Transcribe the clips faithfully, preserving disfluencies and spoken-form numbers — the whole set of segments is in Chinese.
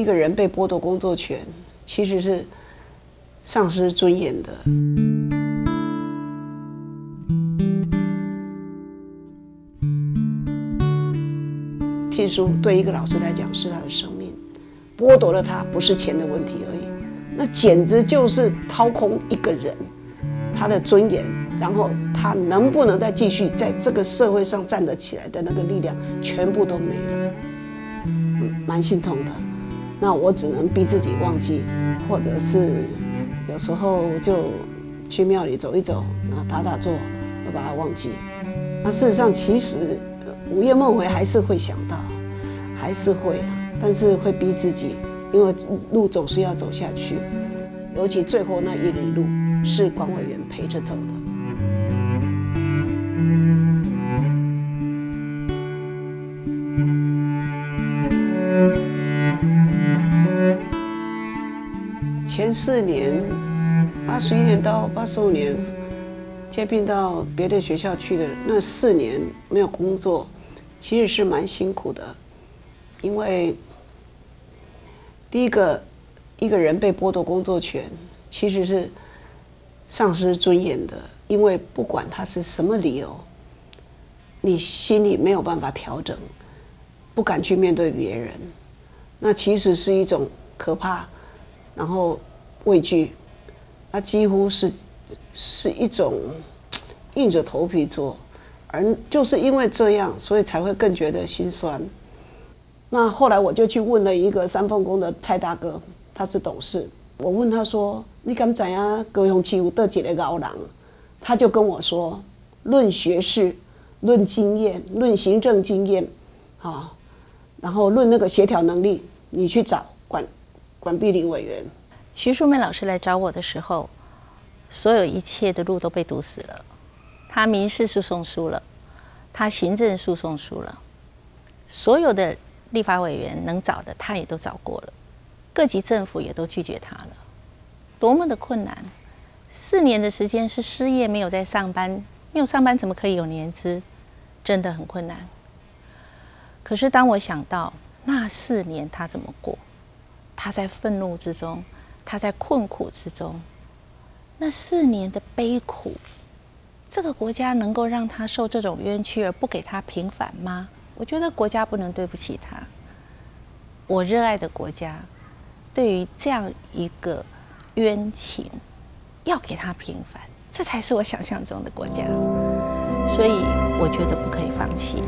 一个人被剥夺工作权，其实是丧失尊严的。聘书对一个老师来讲是他的生命，剥夺了他不是钱的问题而已，那简直就是掏空一个人他的尊严，然后他能不能再继续在这个社会上站得起来的那个力量，全部都没了，嗯，蛮心痛的。那我只能逼自己忘记，或者是有时候就去庙里走一走，然后打打坐，就把它忘记。那事实上，其实午夜梦回还是会想到，还是会啊，但是会逼自己，因为路总是要走下去，尤其最后那一里路是管委员陪着走的。前四年，八十一年到八十五年，接聘到别的学校去的那四年没有工作，其实是蛮辛苦的，因为第一个，一个人被剥夺工作权，其实是丧失尊严的，因为不管他是什么理由，你心里没有办法调整，不敢去面对别人，那其实是一种可怕，然后畏惧，那几乎是是一种硬着头皮做，而就是因为这样，所以才会更觉得心酸。那后来我就去问了一个三凤宫的蔡大哥，他是董事，我问他说：“你敢知影高雄市有倒一个高人？”他就跟我说：“论学识、论经验、论行政经验，啊，然后论那个协调能力，你去找管管碧玲委员。” 徐淑梅老师来找我的时候，所有一切的路都被堵死了。他民事诉讼输了，他行政诉讼输了，所有的立法委员能找的他也都找过了，各级政府也都拒绝他了，多么的困难！四年的时间是失业，没有在上班，没有上班怎么可以有年资？真的很困难。可是当我想到那四年他怎么过，他在愤怒之中，他在困苦之中，那四年的悲苦，这个国家能够让他受这种冤屈而不给他平反吗？我觉得国家不能对不起他。我热爱的国家，对于这样一个冤情，要给他平反，这才是我想象中的国家。所以我觉得不可以放弃。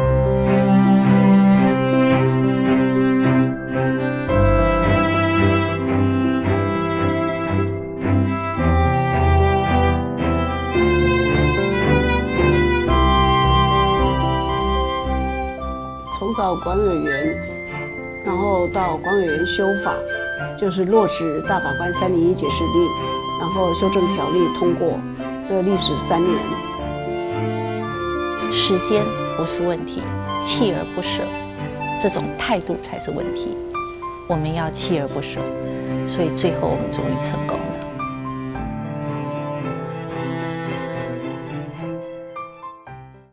从找管委员，然后到管委员修法，就是落实大法官三零一解释令，然后修正条例通过，这个历时三年。 时间不是问题，锲而不舍，这种态度才是问题。我们要锲而不舍，所以最后我们终于成功了。